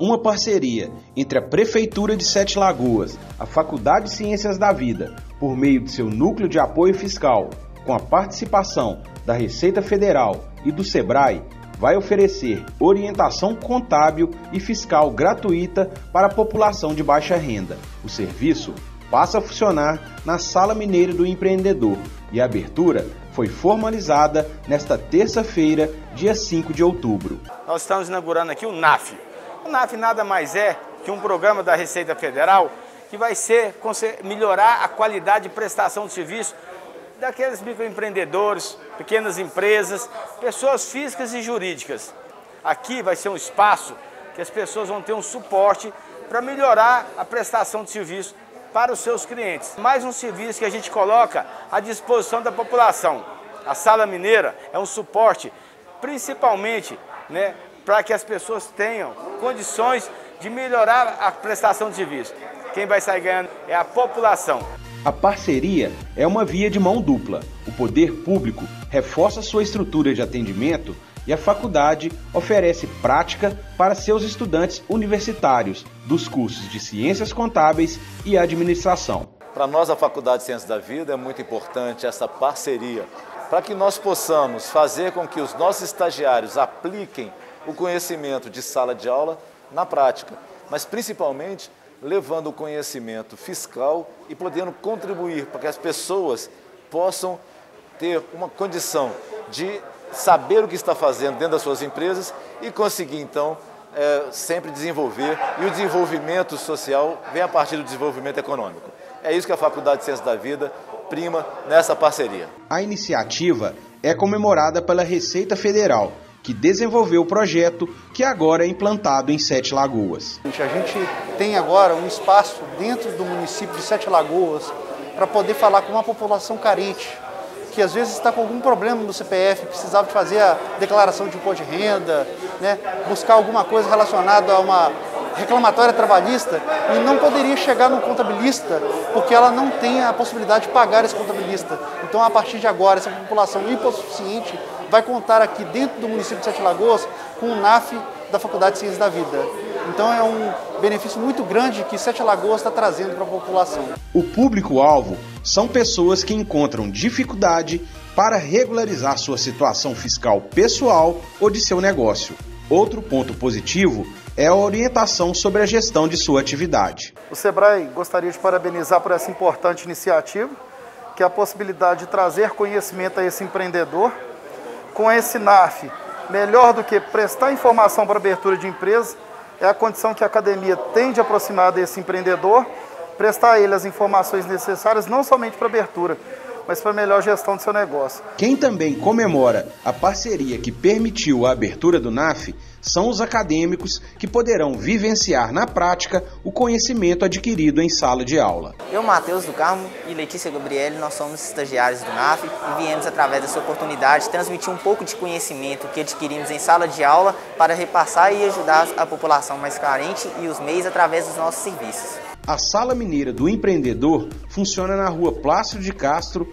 uma parceria entre a Prefeitura de Sete Lagoas, a Faculdade de Ciências da Vida, por meio de seu núcleo de apoio fiscal, com a participação da Receita Federal e do SEBRAE, vai oferecer orientação contábil e fiscal gratuita para a população de baixa renda. O serviço passa a funcionar na Sala Mineira do Empreendedor e a abertura foi formalizada nesta terça-feira, dia 5 de outubro. Nós estamos inaugurando aqui o NAF. O NAF nada mais é que um programa da Receita Federal que vai melhorar a qualidade de prestação de serviço daqueles microempreendedores, pequenas empresas, pessoas físicas e jurídicas. Aqui vai ser um espaço que as pessoas vão ter um suporte para melhorar a prestação de serviço para os seus clientes. Mais um serviço que a gente coloca à disposição da população. A Sala Mineira é um suporte principalmente, para que as pessoas tenham condições de melhorar a prestação de serviço. Quem vai sair ganhando é a população. A parceria é uma via de mão dupla. O poder público reforça sua estrutura de atendimento e a faculdade oferece prática para seus estudantes universitários dos cursos de Ciências Contábeis e Administração. Para nós, a Faculdade de Ciências da Vida, é muito importante essa parceria, para que nós possamos fazer com que os nossos estagiários apliquem o conhecimento de sala de aula na prática, mas principalmente levando o conhecimento fiscal e podendo contribuir para que as pessoas possam ter uma condição de saber o que está fazendo dentro das suas empresas e conseguir, então, sempre desenvolver. E o desenvolvimento social vem a partir do desenvolvimento econômico. É isso que a Faculdade de Ciências da Vida prima nessa parceria. A iniciativa é comemorada pela Receita Federal, que desenvolveu o projeto que agora é implantado em Sete Lagoas. A gente tem agora um espaço dentro do município de Sete Lagoas para poder falar com uma população carente, que às vezes está com algum problema no CPF, precisava de fazer a declaração de imposto de renda, buscar alguma coisa relacionada a uma reclamatória trabalhista e não poderia chegar no contabilista porque ela não tem a possibilidade de pagar esse contabilista. Então, a partir de agora, essa população hipossuficiente vai contar aqui dentro do município de Sete Lagoas com o NAF da Faculdade de Ciências da Vida. Então é um benefício muito grande que Sete Lagoas está trazendo para a população. O público-alvo são pessoas que encontram dificuldade para regularizar sua situação fiscal pessoal ou de seu negócio. Outro ponto positivo é a orientação sobre a gestão de sua atividade. O SEBRAE gostaria de parabenizar por essa importante iniciativa, que é a possibilidade de trazer conhecimento a esse empreendedor. Com esse NAF, melhor do que prestar informação para abertura de empresa, é a condição que a academia tem de aproximar desse empreendedor, prestar a ele as informações necessárias, não somente para abertura, mas para a melhor gestão do seu negócio. Quem também comemora a parceria que permitiu a abertura do NAF são os acadêmicos que poderão vivenciar na prática o conhecimento adquirido em sala de aula. Eu, Matheus do Carmo e Letícia Gabriele, nós somos estagiários do NAF e viemos através dessa oportunidade transmitir um pouco de conhecimento que adquirimos em sala de aula para repassar e ajudar a população mais carente e os MEIs através dos nossos serviços. A Sala Mineira do Empreendedor funciona na Rua Plácido de Castro,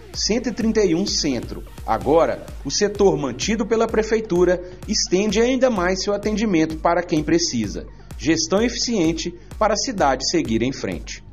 131 Centro. Agora, o setor mantido pela Prefeitura estende ainda mais seu atendimento para quem precisa. Gestão eficiente para a cidade seguir em frente.